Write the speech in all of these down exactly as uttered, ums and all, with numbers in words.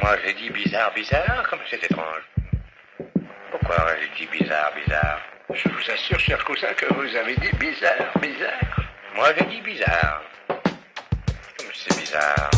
Moi j'ai dit bizarre, bizarre, comme c'est étrange. Pourquoi j'ai dit bizarre, bizarre? Je vous assure, cher cousin, que vous avez dit bizarre, bizarre. Moi j'ai dit bizarre. Comme c'est bizarre.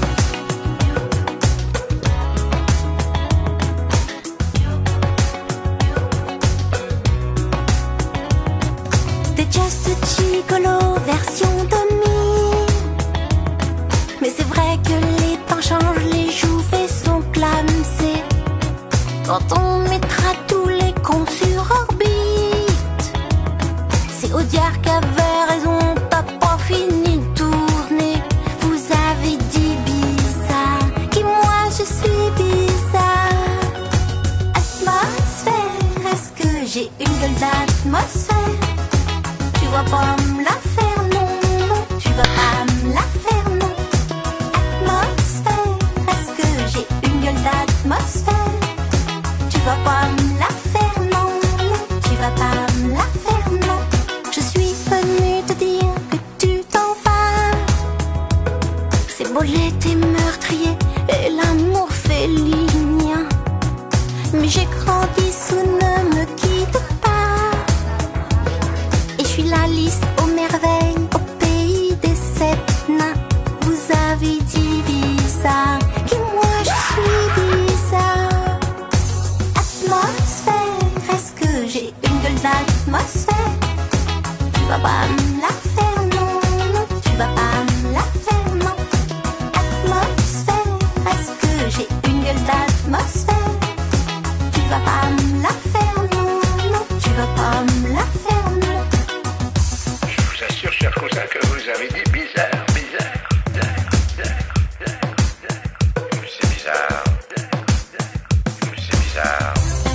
T'es just a gigolo version demi. Mais c'est vrai que les temps changent, les jouets sont clamsés. Quand on mettra tous les cons sur orbite, c'est Audiard qui avait raison, t'as pas fini de tourner. Vous avez dit bizarre, qui moi je suis bizarre. Atmosphère, est-ce que j'ai une gueule d'atmosphère? Tu vas pas me la faire, non, non, tu vas pas me la faire, non. Atmosphère, est-ce que j'ai une gueule d'atmosphère? Tu vas pas me la faire, non, non, tu vas pas me la faire, non. Je suis venue te dire que tu t'en vas. C'est beau l'été meurtrier et l'amour félinien, mais j'ai grandi sous ne me quitte pas. Et je suis la liste aux merveilles, au pays des sept nains. Vous avez dit bizarre, qui moi je suis bizarre. Atmosphère, est-ce que j'ai une gueule d'atmosphère? Tu vas pas me la faire, non, non, tu vas pas me la faire, non. Atmosphère, est-ce que j'ai une gueule d'atmosphère? Tu vas pas me la faire, non, non, tu vas pas me la faire, non. Je vous assure, cher cousin, que vous avez dit bizarre, bizarre, bizarre, bizarre, bizarre, bizarre. Comme c'est bizarre. Comme c'est bizarre.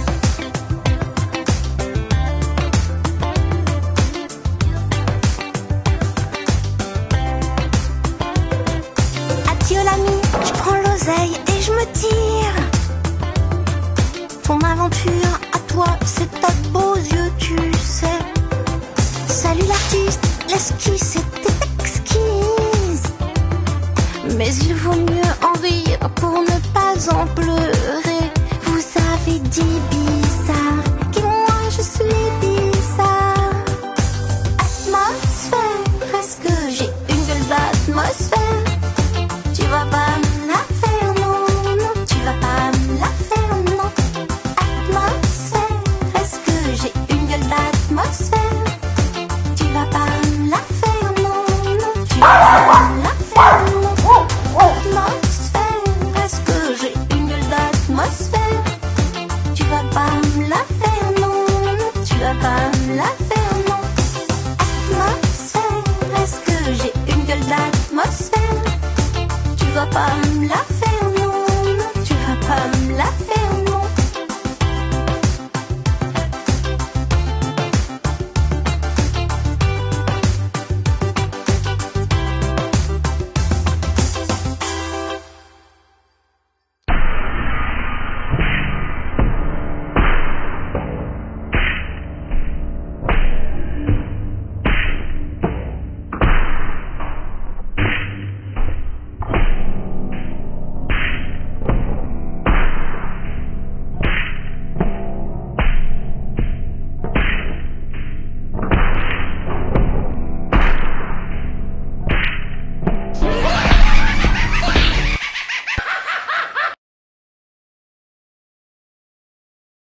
Adieu l'ami, je prends l'oseille et je me tire. Ton aventure à toi, c'est tas de beaux yeux, tu sais. Salut l'artiste, l'esquisse était exquise. Mais il vaut mieux en rire pour ne pas en pleurer. Vous avez dit bizarre, qui moi je suis bizarre. Atmosphère, est-ce que j'ai une gueule d'atmosphère? Tu vas pas me la faire, non, non, tu vas pas me la faire, non. Atmosphère, est-ce que j'ai une gueule d'atmosphère? Tu vas pas me la faire, non, non, tu vas pas me la faire, non. Atmosphère, est-ce que j'ai une gueule d'atmosphère? Tu vas pas me la faire, non, non, tu vas pas me la faire, non. Atmosphère, est-ce que j'ai une gueule d'atmosphère? Tu vas pas me la faire.